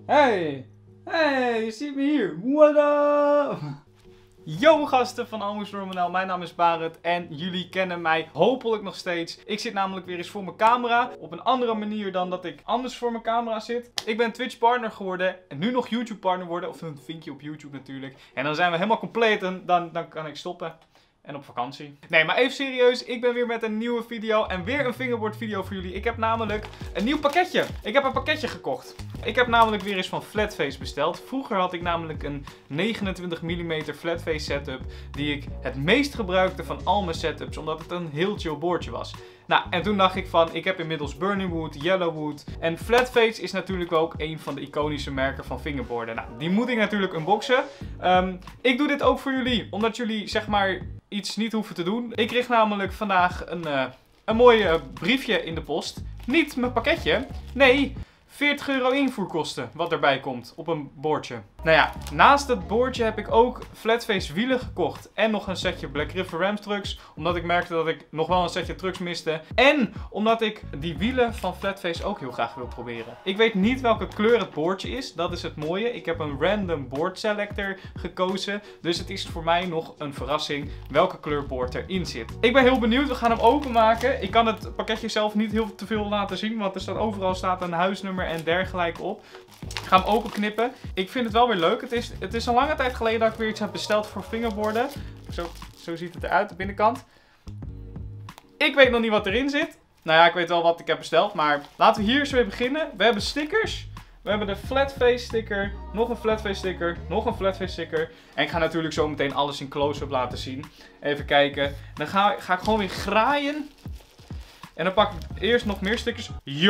Hey, je ziet me hier. What up? Yo gasten van Almost Normal, mijn naam is Barend en jullie kennen mij hopelijk nog steeds. Ik zit namelijk weer eens voor mijn camera, op een andere manier dan dat ik anders voor mijn camera zit. Ik ben Twitch partner geworden en nu nog YouTube partner worden, of een vinkje op YouTube natuurlijk. En dan zijn we helemaal compleet en dan kan ik stoppen. En op vakantie. Nee, maar even serieus. Ik ben weer met een nieuwe video. En weer een fingerboard video voor jullie. Ik heb namelijk een nieuw pakketje. Ik heb een pakketje gekocht. Ik heb namelijk weer eens van Flatface besteld. Vroeger had ik namelijk een 29 mm Flatface setup. Die ik het meest gebruikte van al mijn setups. Omdat het een heel chill boordje was. Nou, en toen dacht ik van, ik heb inmiddels Burning Wood, Yellow Wood. En Flatface is natuurlijk ook een van de iconische merken van fingerboarden. Nou, die moet ik natuurlijk unboxen. Ik doe dit ook voor jullie, omdat jullie zeg maar iets niet hoeven te doen. Ik kreeg namelijk vandaag een mooi briefje in de post. Niet mijn pakketje, nee, 40 euro invoerkosten wat erbij komt op een boordje. Nou ja, naast het boordje heb ik ook Flatface wielen gekocht. En nog een setje Black River Ram trucks. Omdat ik merkte dat ik nog wel een setje trucks miste. En omdat ik die wielen van Flatface ook heel graag wil proberen. Ik weet niet welke kleur het boordje is. Dat is het mooie. Ik heb een random board selector gekozen. Dus het is voor mij nog een verrassing welke kleur boord erin zit. Ik ben heel benieuwd. We gaan hem openmaken. Ik kan het pakketje zelf niet heel te veel laten zien. Want er staat overal een huisnummer en dergelijke op. Ik ga hem openknippen. Ik vind het wel weer leuk. Het is een lange tijd geleden dat ik weer iets heb besteld voor fingerboarden. Zo ziet het eruit, de binnenkant. Ik weet nog niet wat erin zit. Nou ja, ik weet wel wat ik heb besteld. Maar laten we hier eens weer beginnen. We hebben stickers. We hebben de Flatface sticker. Nog een Flatface sticker. Nog een Flatface sticker. En ik ga natuurlijk zo meteen alles in close-up laten zien. Even kijken. Dan ga ik gewoon weer graaien. En dan pak ik eerst nog meer stickers.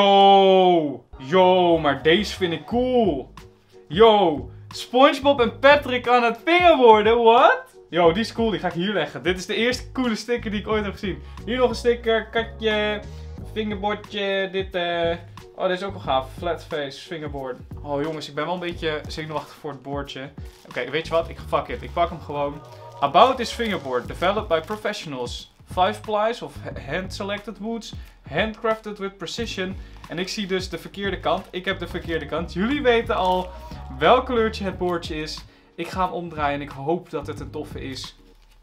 Yo, maar deze vind ik cool. Yo, SpongeBob en Patrick aan het fingerboarden, what? Yo, die is cool, die ga ik hier leggen. Dit is de eerste coole sticker die ik ooit heb gezien. Hier nog een sticker, katje, fingerboardje, dit, oh, dit is ook wel gaaf. Flatface, fingerboard. Oh jongens, ik ben wel een beetje zenuwachtig voor het boordje. Oké, weet je wat? Fuck it. Ik pak hem gewoon. About this fingerboard, developed by professionals. 5 plies of hand-selected woods, handcrafted with precision. En ik zie dus de verkeerde kant. Ik heb de verkeerde kant. Jullie weten al welk kleurtje het boordje is. Ik ga hem omdraaien en ik hoop dat het een toffe is.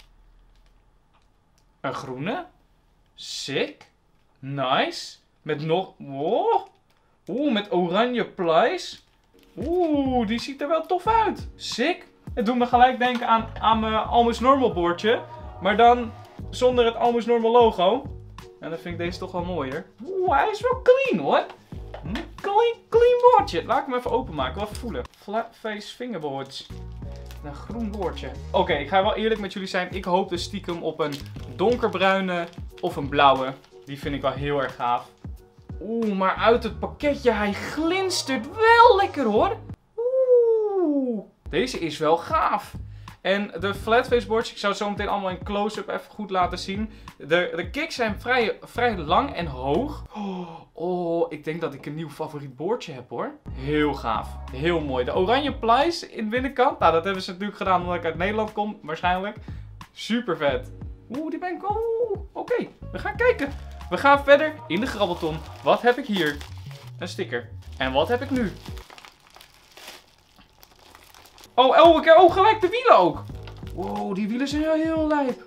Een groene. Sick. Nice. Met nog... Oh. Oeh, met oranje plies. Oeh, die ziet er wel tof uit. Sick. Het doet me gelijk denken aan mijn Almost Normal boordje. Maar dan zonder het Almost Normal logo. En dan vind ik deze toch wel mooier. Oeh, hij is wel clean hoor. Clean boordje. Laat ik hem even openmaken. Wel even voelen. Flatface fingerboards. Een groen boordje. Oké, ik ga wel eerlijk met jullie zijn. Ik hoop dus stiekem op een donkerbruine of een blauwe. Die vind ik wel heel erg gaaf. Oeh, maar uit het pakketje, hij glinstert wel lekker hoor. Oeh, deze is wel gaaf. En de Flatface boards, ik zou het zo meteen allemaal in close-up even goed laten zien. De kicks zijn vrij lang en hoog. Oh, ik denk dat ik een nieuw favoriet boordje heb hoor. Heel gaaf. Heel mooi. De oranje plies in de binnenkant. Nou, dat hebben ze natuurlijk gedaan omdat ik uit Nederland kom, waarschijnlijk. Super vet. Oeh, die ben ik... Oké, we gaan kijken. We gaan verder in de grabbelton. Wat heb ik hier? Een sticker. En wat heb ik nu? Oh, gelijk de wielen ook. Wow, die wielen zijn heel lijp.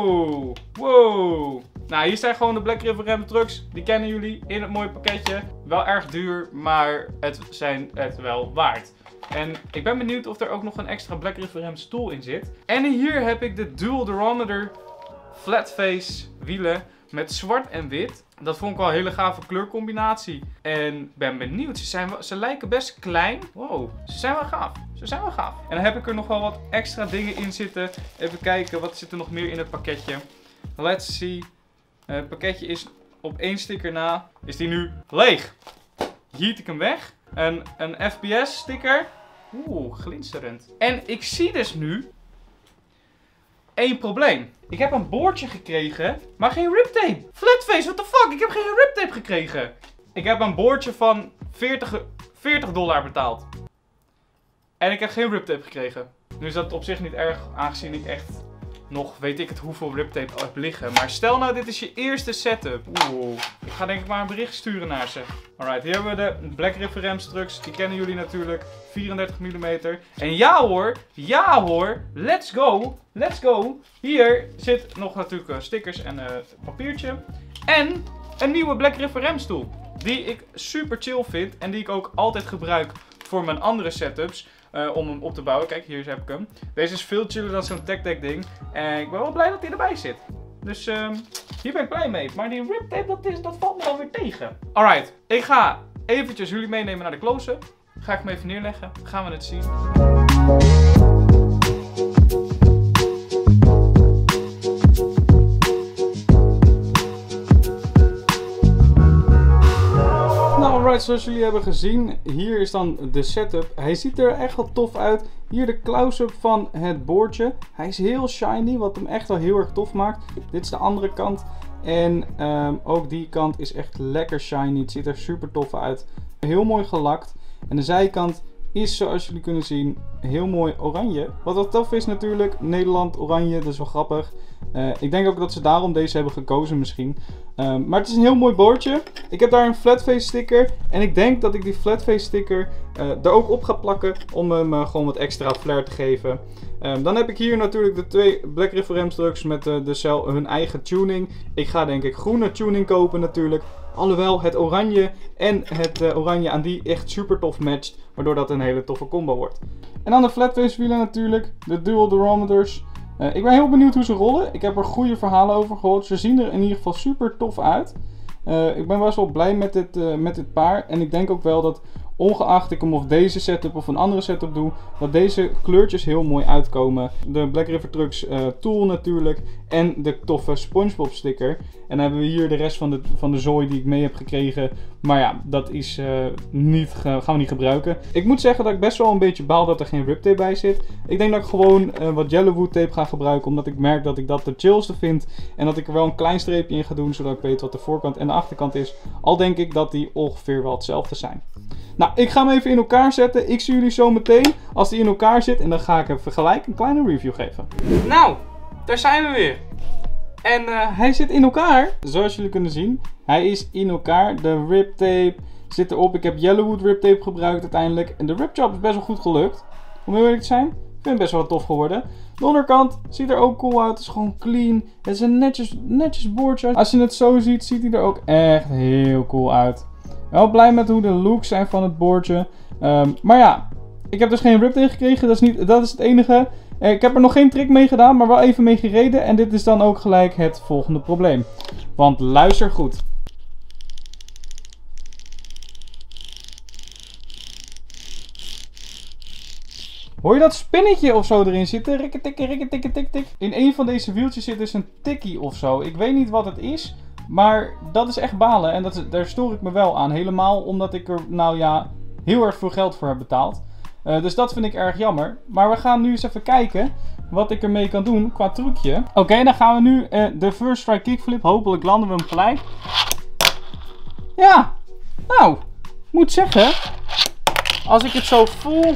Wow. Nou, hier zijn gewoon de Black River Ram trucks. Die kennen jullie in het mooie pakketje. Wel erg duur, maar het zijn het wel waard. En ik ben benieuwd of er ook nog een extra Black River Ram stoel in zit. En hier heb ik de Dual Durometer Flatface wielen met zwart en wit. Dat vond ik wel een hele gave kleurcombinatie. En ben benieuwd. Ze lijken best klein. Wow, ze zijn wel gaaf. En dan heb ik er nog wel wat extra dingen in zitten. Even kijken, wat zit er nog meer in het pakketje? Let's see. Het pakketje is op 1 sticker na. Is die nu leeg? Hiet ik hem weg. Een FPS sticker. Oeh, glinsterend. En ik zie dus nu één probleem. Ik heb een boordje gekregen, maar geen riptape. Flatface, what the fuck? Ik heb geen riptape gekregen. Ik heb een boordje van $40 betaald. En ik heb geen riptape gekregen. Nu is dat op zich niet erg, aangezien ik echt nog weet ik het hoeveel riptape heb liggen. Maar stel nou dit is je eerste setup. Oeh, ik ga denk ik maar een bericht sturen naar ze. Alright, hier hebben we de Black River remstructs. Die kennen jullie natuurlijk. 34 mm. En ja hoor, let's go. Let's go. Hier zit nog natuurlijk stickers en papiertje. En een nieuwe Black River remstoel. Die ik super chill vind en die ik ook altijd gebruik voor mijn andere setups. Om hem op te bouwen. Kijk, hier heb ik hem. Deze is veel chiller dan zo'n tech deck ding. En ik ben wel blij dat hij erbij zit. Dus hier ben ik blij mee. Maar die riptape, dat valt me dan weer tegen. Alright, ik ga eventjes jullie meenemen naar de close-up. Ga ik hem even neerleggen. Gaan we het zien. Alright, zoals jullie hebben gezien, hier is dan de setup. Hij ziet er echt wel tof uit. Hier de close-up van het boordje. Hij is heel shiny, wat hem echt wel heel erg tof maakt. Dit is de andere kant. En ook die kant is echt lekker shiny. Het ziet er super tof uit. Heel mooi gelakt. En de zijkant is, zoals jullie kunnen zien, heel mooi oranje. Wat wel tof is natuurlijk, Nederland oranje, dat is wel grappig. Ik denk ook dat ze daarom deze hebben gekozen misschien. Maar het is een heel mooi boordje. Ik heb daar een flatface sticker. En ik denk dat ik die flatface sticker er ook op ga plakken. Om hem gewoon wat extra flair te geven. Dan heb ik hier natuurlijk de twee Black River remstructs met hun eigen tuning. Ik ga denk ik groene tuning kopen natuurlijk. Alhoewel het oranje en het oranje aan die echt super tof matcht. Waardoor dat een hele toffe combo wordt. En dan de flatface wielen natuurlijk. De dual durometers. Ik ben heel benieuwd hoe ze rollen. Ik heb er goede verhalen over gehoord. Ze zien er in ieder geval super tof uit. Ik ben best wel blij met dit paar. En ik denk ook wel dat ongeacht ik hem of deze setup of een andere setup doe, dat deze kleurtjes heel mooi uitkomen. De Black River Trucks tool natuurlijk. En de toffe SpongeBob sticker. En dan hebben we hier de rest van de zooi die ik mee heb gekregen. Maar ja, dat is gaan we niet gebruiken. Ik moet zeggen dat ik best wel een beetje baal dat er geen riptape bij zit. Ik denk dat ik gewoon wat Yellowwood tape ga gebruiken. Omdat ik merk dat ik dat de chillste vind. En dat ik er wel een klein streepje in ga doen. Zodat ik weet wat de voorkant en de achterkant is. Al denk ik dat die ongeveer wel hetzelfde zijn. Nou, ik ga hem even in elkaar zetten. Ik zie jullie zo meteen als die in elkaar zit. En dan ga ik even gelijk een kleine review geven. Nou, daar zijn we weer. En hij zit in elkaar, zoals jullie kunnen zien. Hij is in elkaar. De riptape zit erop. Ik heb Yellowwood riptape gebruikt uiteindelijk. En de ripjob is best wel goed gelukt. Om heel eerlijk te zijn. Ik vind het best wel tof geworden. De onderkant ziet er ook cool uit. Het is gewoon clean. Het is een netjes boordje. Als je het zo ziet, ziet hij er ook echt heel cool uit. Wel blij met hoe de looks zijn van het boordje. Maar ja, ik heb dus geen riptape gekregen. Dat is het enige. Ik heb er nog geen trick mee gedaan, maar wel even mee gereden. En dit is dan ook gelijk het volgende probleem. Want luister goed. Hoor je dat spinnetje of zo erin zitten? Rikketikkie, rikketikkie, tik, tik. In een van deze wieltjes zit dus een tikkie of zo. Ik weet niet wat het is. Maar dat is echt balen. En daar stoor ik me wel aan. Helemaal omdat ik er, nou ja, heel erg veel geld voor heb betaald. Dus dat vind ik erg jammer. Maar we gaan nu eens even kijken wat ik ermee kan doen qua trucje. Oké, dan gaan we nu de first try kickflip. Hopelijk landen we hem gelijk. Ja, nou, moet zeggen, als ik het zo voel,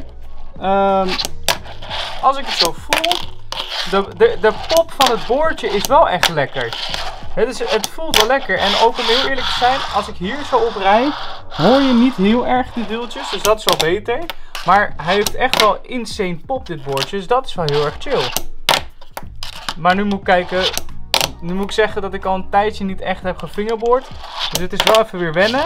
de pop van het boordje is wel echt lekker. Het voelt wel lekker. En ook om heel eerlijk te zijn, als ik hier zo op rij, hoor je niet heel erg die wieltjes. Dus dat is wel beter. Maar hij heeft echt wel insane pop, dit boordje. Dus dat is wel heel erg chill. Maar nu moet ik kijken. Nu moet ik zeggen dat ik al een tijdje niet echt heb gefingerboard. Dus dit is wel even weer wennen.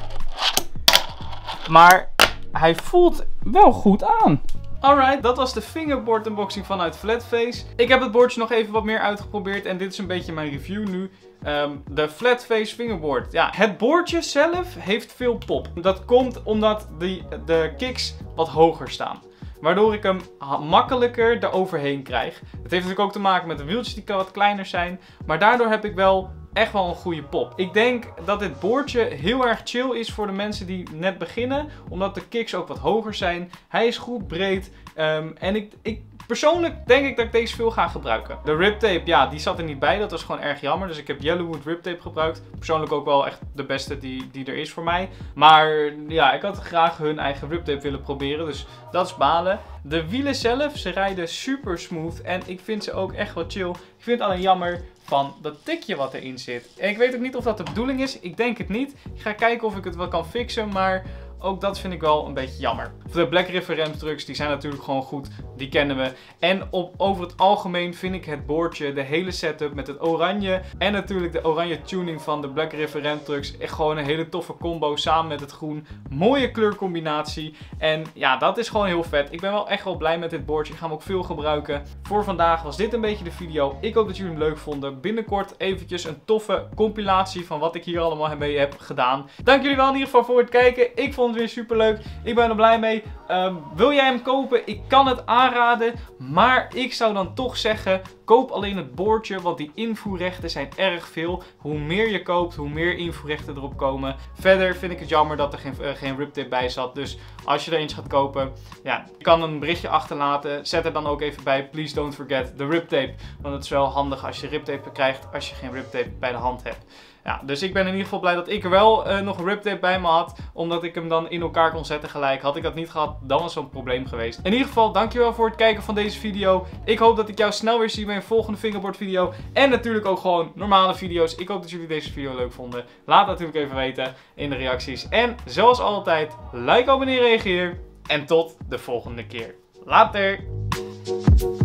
Maar hij voelt wel goed aan. Alright, dat was de fingerboard unboxing vanuit Flatface. Ik heb het boordje nog even wat meer uitgeprobeerd en dit is een beetje mijn review nu. De Flatface fingerboard. Ja, het boordje zelf heeft veel pop. Dat komt omdat de kicks wat hoger staan. Waardoor ik hem makkelijker eroverheen krijg. Het heeft natuurlijk ook te maken met de wieltjes die wat kleiner zijn. Maar daardoor heb ik wel echt wel een goede pop. Ik denk dat dit boordje heel erg chill is voor de mensen die net beginnen. Omdat de kicks ook wat hoger zijn. Hij is goed breed. En ik Persoonlijk denk ik dat ik deze veel ga gebruiken. De riptape, ja, die zat er niet bij. Dat was gewoon erg jammer. Dus ik heb Yellowwood riptape gebruikt. Persoonlijk ook wel echt de beste die er is voor mij. Maar ja, ik had graag hun eigen riptape willen proberen. Dus dat is balen. De wielen zelf, ze rijden super smooth. En ik vind ze ook echt wel chill. Ik vind het alleen jammer van dat tikje wat erin zit. En ik weet ook niet of dat de bedoeling is. Ik denk het niet. Ik ga kijken of ik het wel kan fixen. Maar ook dat vind ik wel een beetje jammer. De Black River remtrucks, die zijn natuurlijk gewoon goed. Die kennen we. En over het algemeen vind ik het boordje, de hele setup met het oranje en natuurlijk de oranje tuning van de Black River remtrucks echt gewoon een hele toffe combo samen met het groen. Mooie kleurcombinatie. En ja, dat is gewoon heel vet. Ik ben wel echt wel blij met dit boordje. Ik ga hem ook veel gebruiken. Voor vandaag was dit een beetje de video. Ik hoop dat jullie hem leuk vonden. Binnenkort eventjes een toffe compilatie van wat ik hier allemaal mee heb gedaan. Dank jullie wel in ieder geval voor het kijken. Ik vond het weer super leuk. Ik ben er blij mee. Wil jij hem kopen? Ik kan het aanraden. Maar ik zou dan toch zeggen, koop alleen het boordje. Want die invoerrechten zijn erg veel. Hoe meer je koopt, hoe meer invoerrechten erop komen. Verder vind ik het jammer dat er geen riptape bij zat. Dus als je er eens gaat kopen, ja, je kan een berichtje achterlaten. Zet er dan ook even bij, please don't forget the riptape. Want het is wel handig als je riptape krijgt als je geen riptape bij de hand hebt. Ja, dus ik ben in ieder geval blij dat ik er wel nog een riptape bij me had. Omdat ik hem dan in elkaar kon zetten gelijk. Had ik dat niet gehad, dan was het een probleem geweest. In ieder geval, dankjewel voor het kijken van deze video. Ik hoop dat ik jou snel weer zie bij een volgende fingerboard video. En natuurlijk ook gewoon normale video's. Ik hoop dat jullie deze video leuk vonden. Laat natuurlijk even weten in de reacties. En zoals altijd, like, abonneer, reageer. En tot de volgende keer. Later!